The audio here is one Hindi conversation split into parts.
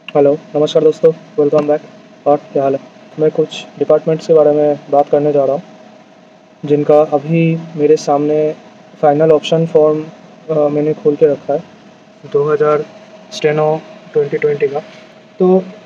हेलो, नमस्कार दोस्तों, वेलकम बैक। और क्या हाल है? मैं कुछ डिपार्टमेंट्स के बारे में बात करने जा रहा हूँ, जिनका अभी मेरे सामने फाइनल ऑप्शन फॉर्म मैंने खोल के रखा है 2000 स्टेनो 2020 का। तो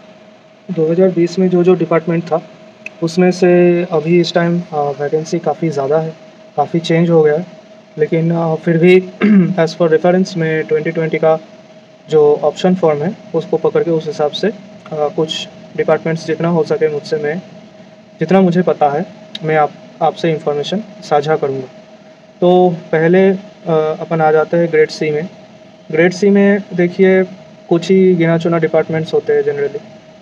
2020 में जो जो डिपार्टमेंट था, उसमें से अभी इस टाइम वैकेंसी काफ़ी ज़्यादा है, काफ़ी चेंज हो गया है। लेकिन फिर भी एज़ पर रेफरेंस में 2020 का जो ऑप्शन फॉर्म है उसको पकड़ के उस हिसाब से कुछ डिपार्टमेंट्स जितना हो सके मुझसे मैं जितना मुझे पता है मैं आपसे इंफॉर्मेशन साझा करूँगा। तो पहले अपन आ जाते हैं ग्रेड सी में। ग्रेड सी में देखिए, कुछ ही गिना चुना डिपार्टमेंट्स होते हैं जनरली।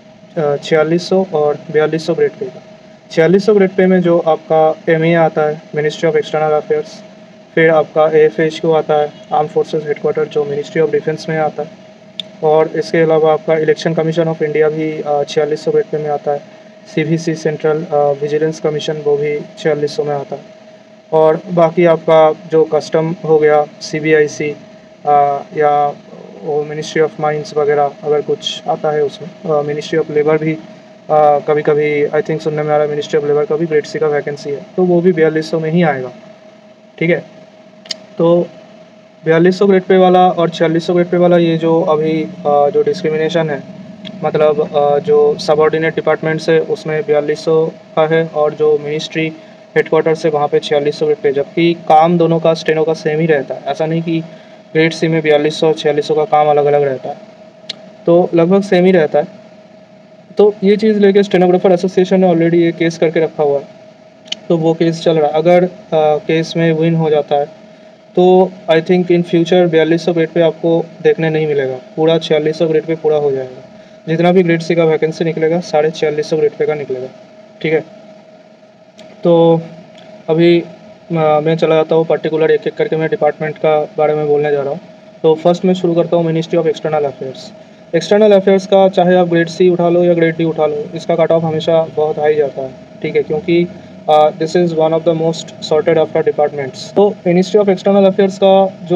4600 और 4200 ग्रेड पे का। 4600 ग्रेड पे में जो आपका एमए आता है, मिनिस्ट्री ऑफ एक्सटर्नल अफेयर्स। फिर आपका एएफएचक्यू आता है, आर्म फोर्सेस हेडक्वार्टर, जो मिनिस्ट्री ऑफ डिफेंस में आता है। और इसके अलावा आपका इलेक्शन कमीशन ऑफ इंडिया भी 4600 ग्रेड पे में आता है। सीवीसी सेंट्रल विजिलेंस कमीशन, वो भी 4600 में आता है। और बाकी आपका जो कस्टम हो गया, सीबीआईसी या वो मिनिस्ट्री ऑफ माइंस वगैरह अगर कुछ आता है उसमें। मिनिस्ट्री ऑफ लेबर भी कभी कभी आई थिंक सुनने में आ रहा है, मिनिस्ट्री ऑफ लेबर का भी ग्रेड सी का वैकेंसी है, तो वो भी 4200 में ही आएगा। ठीक है। तो 4200 ग्रेड पे वाला और 4600 ग्रेड पे वाला, ये जो अभी जो डिस्क्रिमिनेशन है, मतलब जो सबऑर्डिनेट डिपार्टमेंट्स है उसमें 4200 का है, और जो मिनिस्ट्री हेडक्वार्टर से वहाँ पे 4600 ग्रेड पे, जबकि काम दोनों का स्टेनो का सेम ही रहता है। ऐसा नहीं कि ग्रेड सी में 4200 4600 का काम अलग अलग रहता है, तो लगभग सेम ही रहता है। तो ये चीज़ लेके स्टेनोग्राफर एसोसिएशन ने ऑलरेडी ये केस करके रखा हुआ है, तो वो केस चल रहा है। अगर केस में विन हो जाता है तो I think in future 4200 grade pay आपको देखने नहीं मिलेगा, पूरा 4600 ग्रेड पे पूरा हो जाएगा। जितना भी ग्रेड सी का वैकेंसी निकलेगा 4650 ग्रेड पे का निकलेगा। ठीक है। तो अभी मैं चला जाता हूँ पर्टिकुलर एक एक करके मैं डिपार्टमेंट का बारे में बोलने जा रहा हूँ। तो फर्स्ट मैं शुरू करता हूँ ministry of external affairs. External affairs का चाहे आप ग्रेड सी उठा लो या ग्रेड डी उठा लो, इसका कट ऑफ हमेशा बहुत हाई जाता है। ठीक है, क्योंकि this is one of the most sorted after departments. तो मिनिस्ट्री ऑफ एक्सटर्नल अफेयर्स का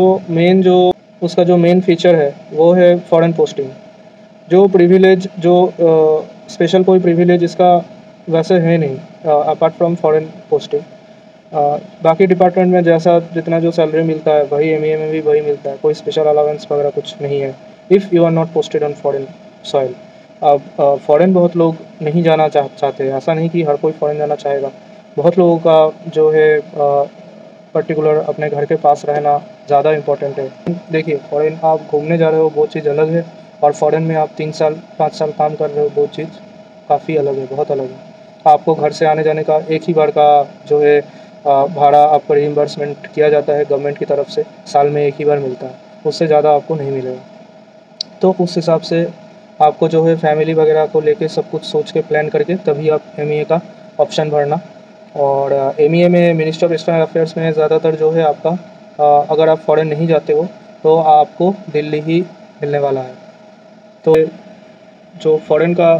जो उसका जो मेन फीचर है वो है फॉरेन पोस्टिंग। जो प्रिविलेज, जो स्पेशल कोई प्रिविलेज इसका वैसे है नहीं अपार्ट फ्रॉम फॉरेन पोस्टिंग। बाकी डिपार्टमेंट में जैसा जितना जो सैलरी मिलता है वही एमईए में भी वही मिलता है, कोई स्पेशल अलावेंस वगैरह कुछ नहीं है if you are not posted on foreign soil. अब फॉरेन बहुत लोग नहीं जाना चाहते, ऐसा नहीं कि हर कोई फॉरेन जाना चाहेगा। बहुत लोगों का जो है पर्टिकुलर अपने घर के पास रहना ज़्यादा इम्पोर्टेंट है। देखिए, फॉरेन आप घूमने जा रहे हो वो चीज़ अलग है, और फॉरेन में आप 3 साल 5 साल काम कर रहे हो वो चीज़ काफ़ी अलग है, बहुत अलग है। आपको घर से आने जाने का एक ही बार का जो है भाड़ा आपको रिइम्बर्समेंट किया जाता है गवर्नमेंट की तरफ से, साल में एक ही बार मिलता है, उससे ज़्यादा आपको नहीं मिलेगा। तो उस हिसाब से आपको जो है फैमिली वगैरह को लेके सब कुछ सोच के प्लान करके तभी आप एमईए का ऑप्शन भरना। और एमईए में मिनिस्ट्री ऑफ एक्सटर्नल अफेयर्स में ज़्यादातर जो है आपका अगर आप फॉरेन नहीं जाते हो तो आपको दिल्ली ही मिलने वाला है। तो जो फॉरेन का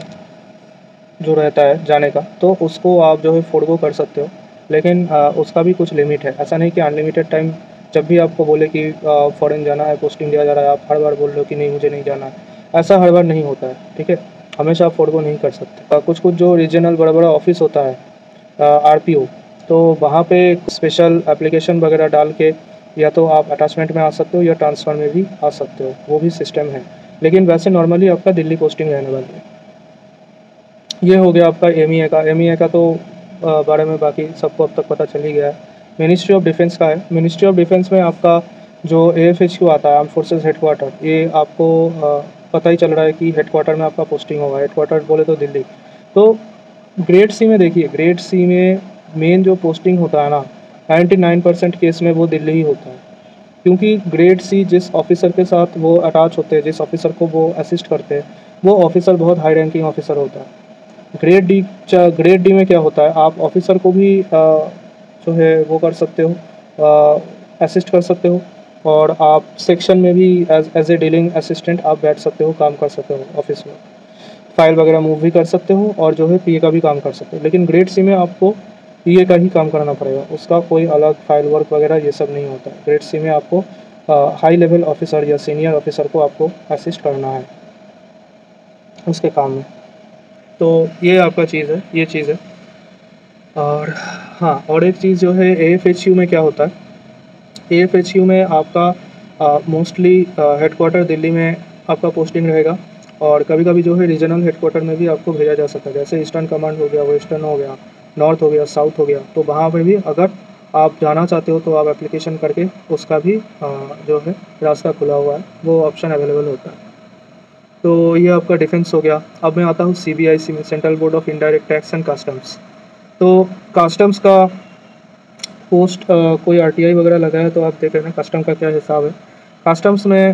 जो रहता है जाने का, तो उसको आप जो है फोरगो कर सकते हो, लेकिन उसका भी कुछ लिमिट है। ऐसा नहीं कि अनलिमिटेड टाइम जब भी आपको बोले कि फॉरेन जाना है, पोस्टिंग दिया जा रहा है, आप हर बार बोल रहे हो कि नहीं मुझे नहीं जाना है। ऐसा हर बार नहीं होता है। ठीक है, हमेशा आप फोरगो नहीं कर सकते। कुछ कुछ जो रीजनल बड़ा बड़ा ऑफिस होता है, आरपीओ, तो वहाँ पे स्पेशल एप्लीकेशन वगैरह डाल के या तो आप अटैचमेंट में आ सकते हो या ट्रांसफ़र में भी आ सकते हो, वो भी सिस्टम है। लेकिन वैसे नॉर्मली आपका दिल्ली पोस्टिंग रहने वाली है। ये हो गया आपका एमईए का। एमईए का तो बारे में बाकी सबको अब तक पता चल ही गया है। मिनिस्ट्री ऑफ डिफेंस का है। मिनिस्ट्री ऑफ डिफेंस में आपका जो एएफएचक्यू आता है, आर्म फोर्सेस हेडक्वार्टर, ये आपको पता ही चल रहा है कि हेडक्वार्टर में आपका पोस्टिंग होगा। हेडक्वार्टर बोले तो दिल्ली। तो ग्रेड सी में देखिए, ग्रेड सी में मेन जो पोस्टिंग होता है ना, 99% केस में वो दिल्ली ही होता है। क्योंकि ग्रेड सी जिस ऑफिसर के साथ वो अटैच होते हैं, जिस ऑफिसर को वो असिस्ट करते हैं, वो ऑफिसर बहुत हाई रैंकिंग ऑफिसर होता है। ग्रेड डी में क्या होता है, आप ऑफिसर को भी जो है वो कर सकते हो, असिस्ट कर सकते हो, और आप सेक्शन में भी एज ए डीलिंग असिस्टेंट आप बैठ सकते हो, काम कर सकते हो ऑफिस में, फाइल वगैरह मूव भी कर सकते हो, और जो है पीए का भी काम कर सकते हो। लेकिन ग्रेड सी में आपको पीए का ही काम करना पड़ेगा, उसका कोई अलग फाइल वर्क वगैरह ये सब नहीं होता है। ग्रेड सी में आपको हाई लेवल ऑफिसर या सीनियर ऑफिसर को आपको असिस्ट करना है। उसके काम में। तो ये आपका चीज़ है, ये चीज़ है। और हाँ, और एक चीज़ जो है AFHU में क्या होता है, AFHU में आपका मोस्टली हेडक्वार्टर दिल्ली में आपका पोस्टिंग रहेगा, और कभी-कभी जो है रीजनल हेडक्वार्टर में भी आपको भेजा जा सकता है। जैसे ईस्टर्न कमांड हो गया, वेस्टर्न हो गया, नॉर्थ हो गया, साउथ हो गया, तो वहाँ पे भी अगर आप जाना चाहते हो तो आप एप्लीकेशन करके उसका भी जो है रास्ता खुला हुआ है, वो ऑप्शन अवेलेबल होता है। तो ये आपका डिफेंस हो गया। अब मैं आता हूँ CBIC में, central board of indirect tax and customs. तो कस्टम्स का पोस्ट कोई RTI वगैरह लगा है तो आप देख लेना कस्टम का क्या हिसाब है। कस्टम्स में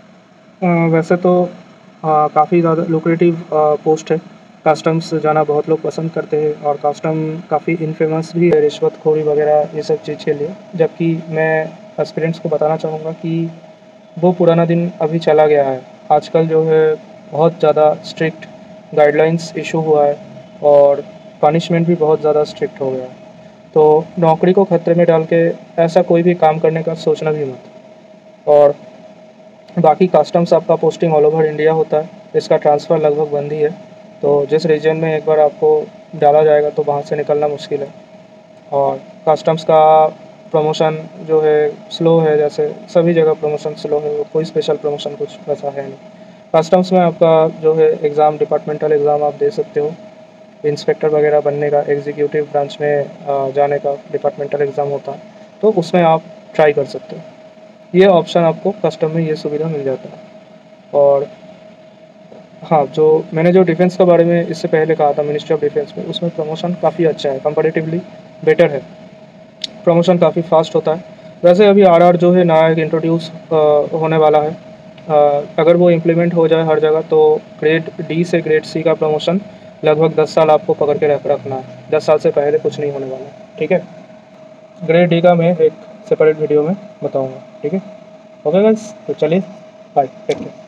वैसे तो काफ़ी ज़्यादा लुक्रेटिव पोस्ट है। कस्टम्स जाना बहुत लोग पसंद करते हैं, और कस्टम काफ़ी इनफेमस भी है रिश्वतखोरी वगैरह ये सब चीज़ के लिए। जबकि मैं एस्पिरेंट्स को बताना चाहूँगा कि वो पुराना दिन अभी चला गया है। आजकल जो है बहुत ज़्यादा स्ट्रिक्ट गाइडलाइंस इशू हुआ है, और पनिशमेंट भी बहुत ज़्यादा स्ट्रिक्ट हो गया है। तो नौकरी को खतरे में डाल के ऐसा कोई भी काम करने का सोचना भी मत। और बाकी कस्टम्स आपका पोस्टिंग ऑल ओवर इंडिया होता है, इसका ट्रांसफ़र लगभग बंद ही है। तो जिस रीजन में एक बार आपको डाला जाएगा तो वहाँ से निकलना मुश्किल है। और कस्टम्स का प्रमोशन जो है स्लो है, जैसे सभी जगह प्रमोशन स्लो है, कोई स्पेशल प्रमोशन कुछ वैसा है नहीं। कस्टम्स में आपका जो है एग्ज़ाम, डिपार्टमेंटल एग्ज़ाम आप दे सकते हो। इंस्पेक्टर वगैरह बनने का, एग्जीक्यूटिव ब्रांच में जाने का डिपार्टमेंटल एग्ज़ाम होता है, तो उसमें आप ट्राई कर सकते हो। ये ऑप्शन आपको कस्टम में ये सुविधा मिल जाता है। और हाँ, जो मैंने जो डिफेंस के बारे में इससे पहले कहा था, मिनिस्ट्री ऑफ डिफेंस में, उसमें प्रमोशन काफ़ी अच्छा है, कंपैरेटिवली बेटर है। प्रमोशन काफ़ी फास्ट होता है। वैसे अभी RR जो है नया इंट्रोड्यूस होने वाला है। अगर वो इम्प्लीमेंट हो जाए हर जगह तो ग्रेड D से ग्रेड C का प्रमोशन लगभग 10 साल आपको पकड़ के रखना है। 10 साल से पहले कुछ नहीं होने वाला है, ठीक है। ग्रेड D का मैं एक सेपरेट वीडियो में बताऊँगा, ठीक है। ओके गाइस, तो चलिए बाय, टेक केयर।